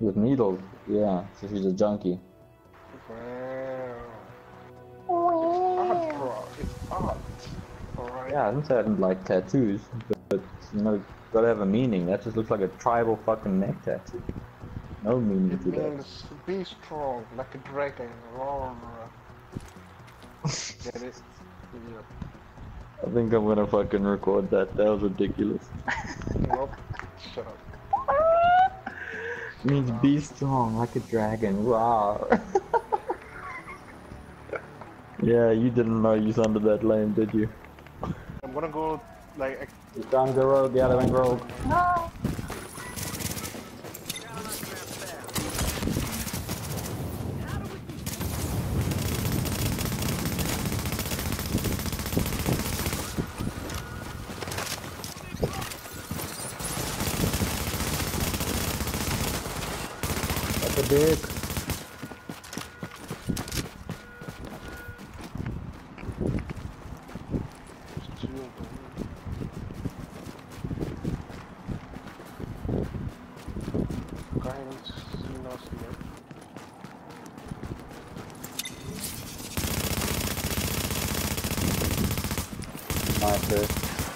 With needles, yeah, so she's a junkie. Wow. It's art, bro. It's art. Alright? Yeah, I didn't say I didn't like tattoos, but you know, gotta have a meaning. That just looks like a tribal fucking neck tattoo. No meaning It to that. means be strong, like a dragon. Roar. Get it? Yeah. I think I'm gonna fucking record that. That was ridiculous. Nope. Shut up. Means be strong like a dragon. Wow. Yeah, you didn't know you sounded that lame, did you? I'm gonna go, like... You're trying to go rogue, yeah, they went rogue. No! That's a dick. Nice, dude.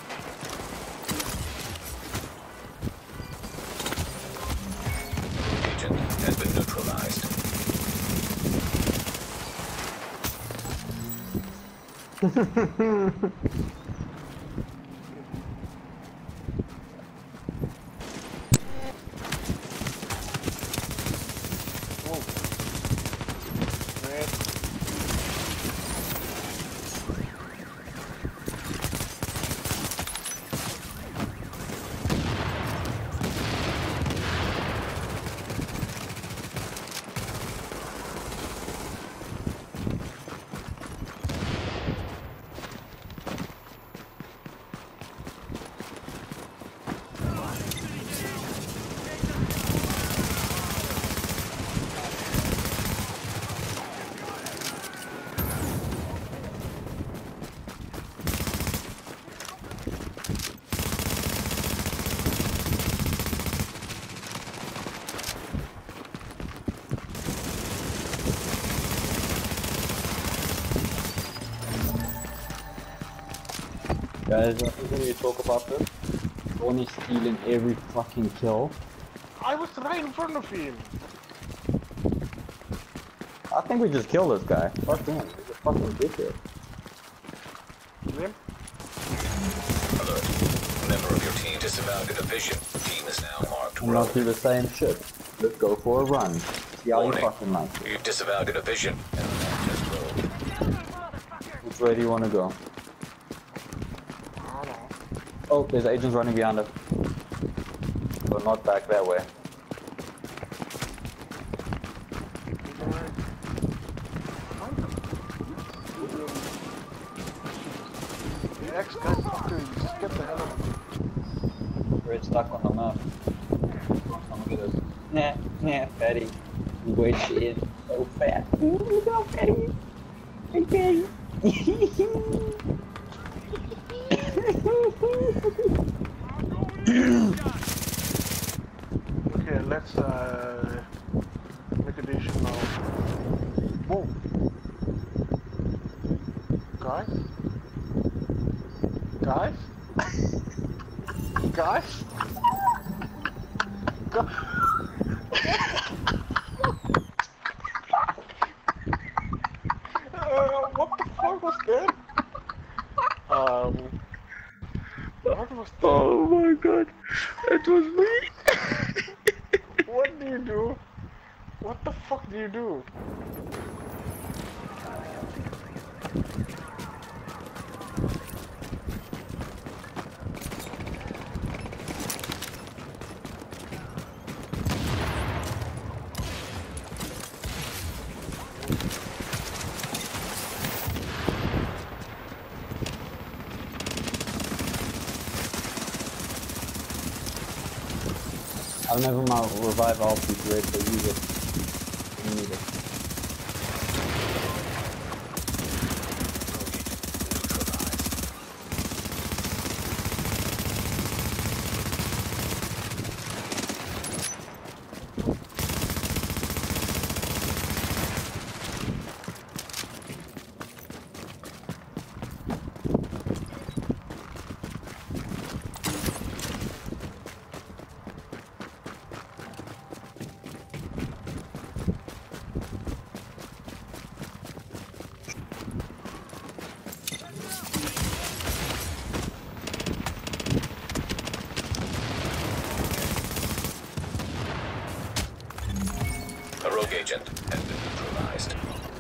Agent has been neutralized. Guys, I think we need to talk about this. Ronnie's stealing every fucking kill. I was right in front of him. I think we just killed this guy. Fuck him. He's a fucking dickhead. Him? Alert. A member of your team disavowed in a vision. Team is now marked We'll not rogue. do the same shit. Let's go for a run. See how you Warning. fucking like it. You've disavowed in a vision and are marked as rogue. Which way do you want to go? I don't know. Oh, there's agents running behind us. So not back that way. The X-guy fucker, just get the hell out of here. We're stuck on the map. Look at this. Nah, fatty. You wait shit. So fat. Look how fatty. Hey, fatty. Okay, let's make a decision now. Whoa. Guys? Guys? Guys? What the fuck was that? What was that? Oh my god. It was me. What do you do? What the fuck do you do? I'll never mind revive all people ready to use it. You need it. A rogue agent has been neutralized.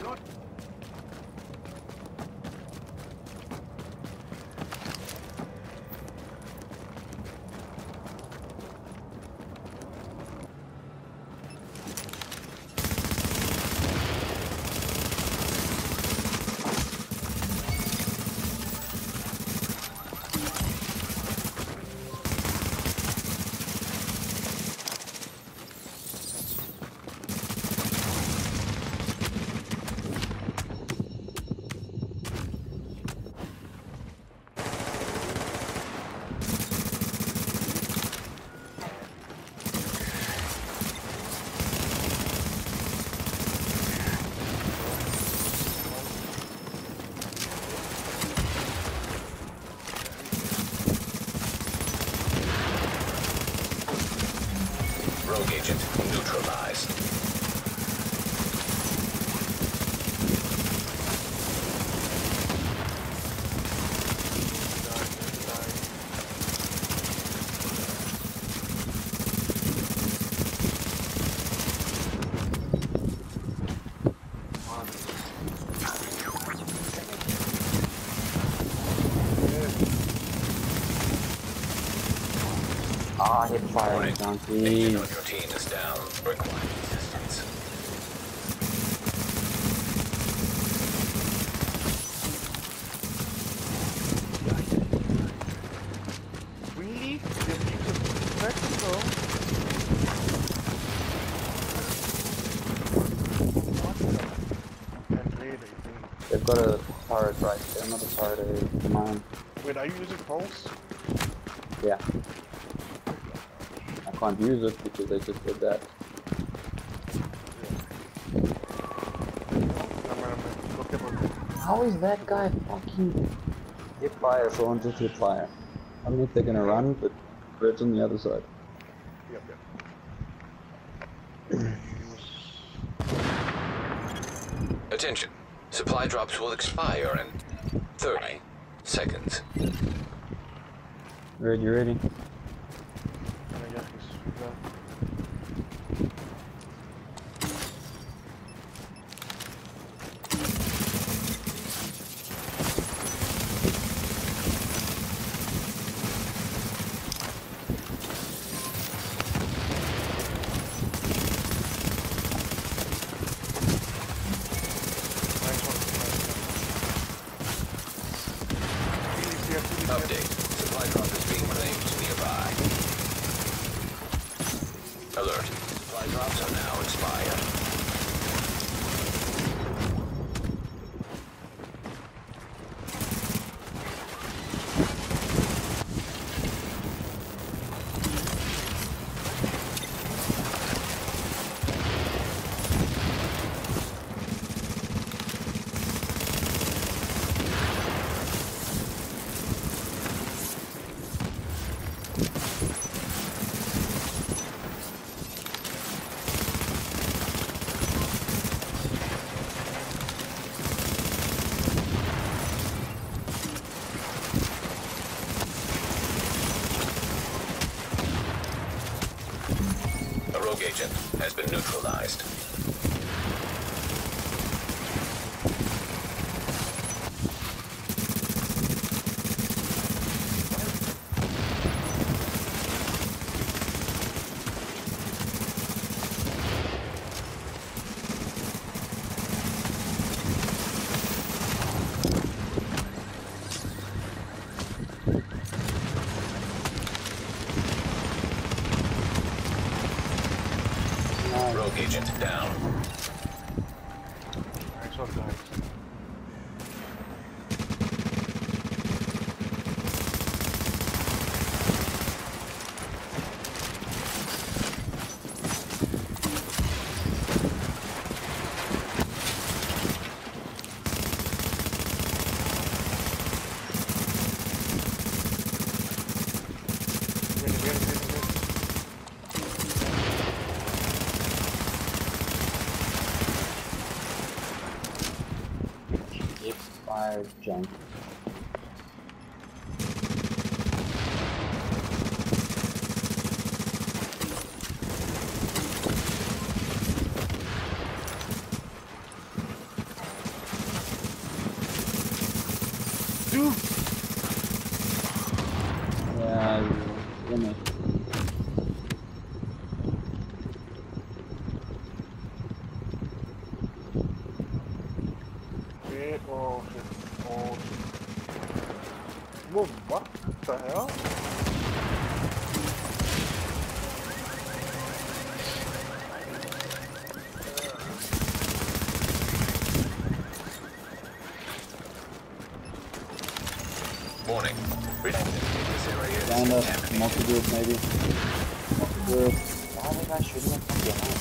Rogue agent neutralized. Ah, hip fire Warning. donkey. Agent on your team is down. Require assistance. Really? They're using spectacle? And later, They've got a turret right there, another turret is mine. wait, are you using pulse? Yeah. I can't use it because they just did that. How is that guy fucking hip fire throwing just hip fire? I don't know if they're gonna run, but Red's on the other side. Yep. Attention. Supply drops will expire in 30 seconds. Red, you ready? Update. Supply drop is being claimed nearby. Alert. Supply drops are now expired. A rogue agent has been neutralized. Rogue agent down. Nice one, guys. Expired junk. too? Yeah, you know. Okay, oh shit. Oh shit. Whoa, what the hell? Warning. This area is Behind us, contaminated. multi-group maybe. Multi-group. Why are they not shooting us from behind?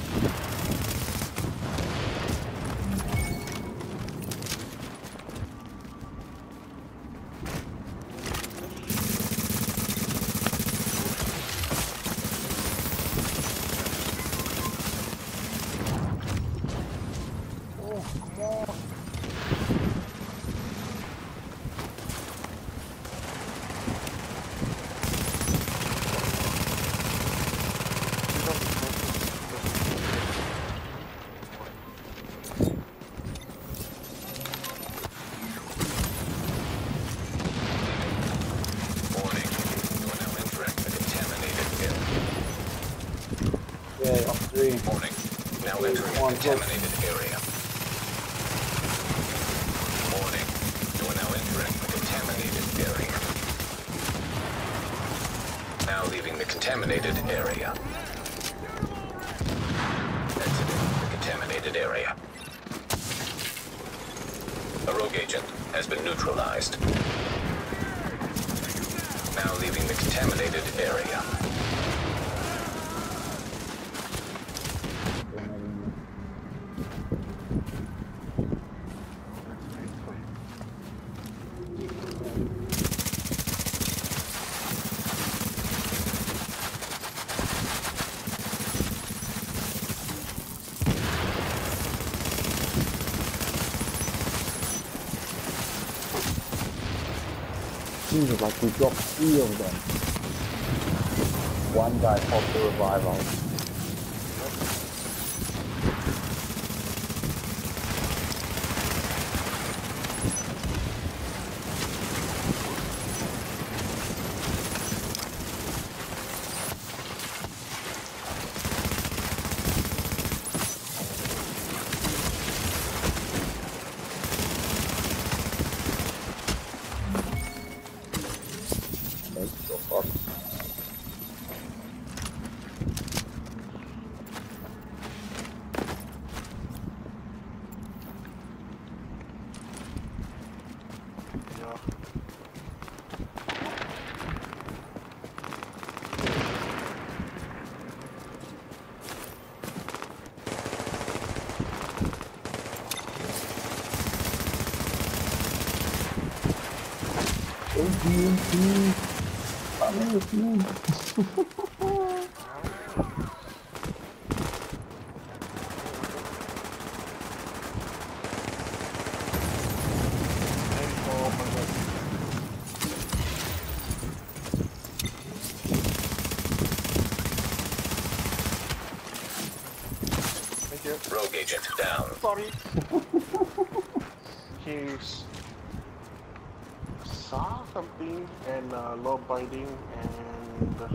Oh, come on. Warning. You are now entering the contaminated area. Yeah, on 3. Warning. Now entering the One, go. contaminated area. Warning. You are now entering the contaminated area. Now leaving the contaminated area. Exiting the contaminated area. A rogue agent has been neutralized. Now leaving the contaminated area. Jesus, like we dropped 3 of them. One guy popped the revival. Yeah. Oh my god. Thank you. Rogue agent down. Sorry. He's saw something and low binding and the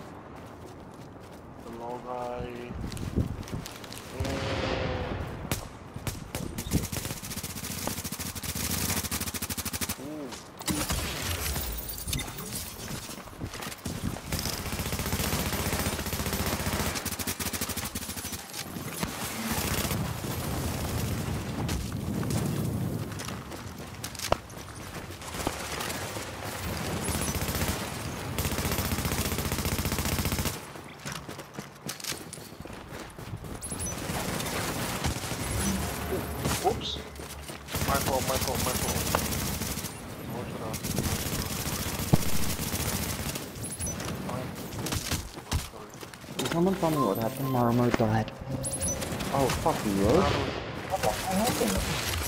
low guy and oops. My fault. Can someone tell me what happened? My remote died. Oh, fuck you, Rose. What the hell happened?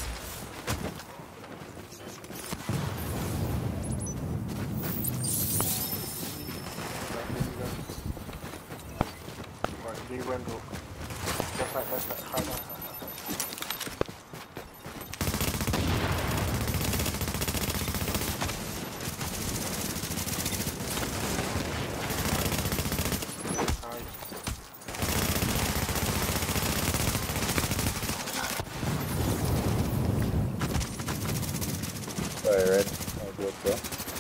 Right, they went to. That's right. Hide. Sorry, Red. That was good,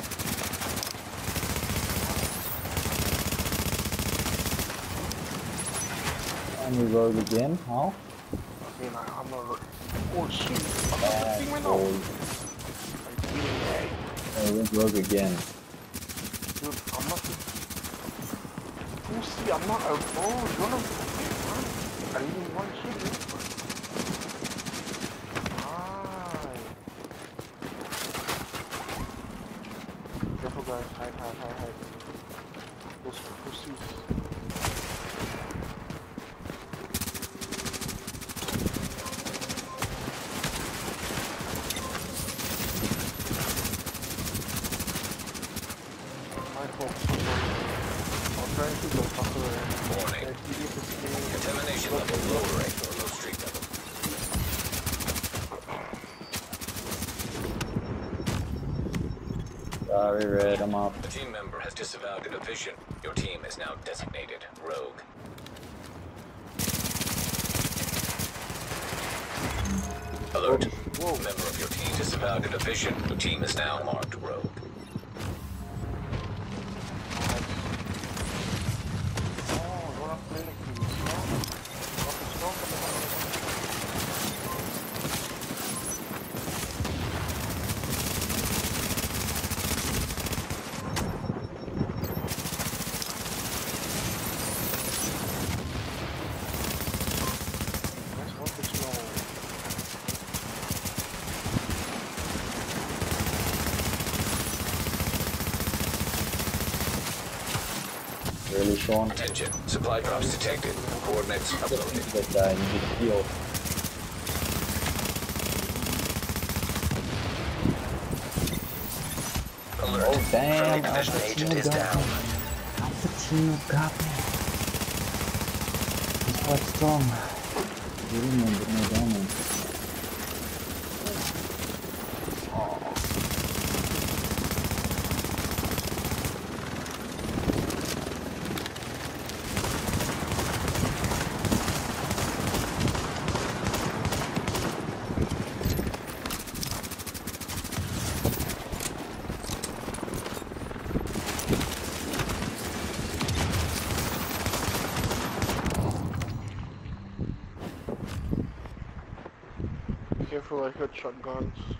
and we rogue again, huh? Okay, I'm gonna look. Oh shit! I'm not Bad seeing right boy. now. I'm feeling right. Oh, we went rogue again. Dude, I'm not. Oh, see, I'm not. Oh, you're not. I didn't even want shit. Careful, guys. Hide. Those pussies. Warning. Contamination level lowering or low street level. Sorry, Red, I'm up. A team member has disavowed a division. Your team is now designated rogue. Alert. Whoa. Member of your team disavowed a division. Your team is now marked rogue. Really, Sean? Attention. Supply drops detected. Coordinates uploaded. That guy, you need to heal. Alert. Oh, damn. Friendly division agent is down. Alpha team got me. He's quite strong. Really, man, but no damage. Careful, I got shotguns.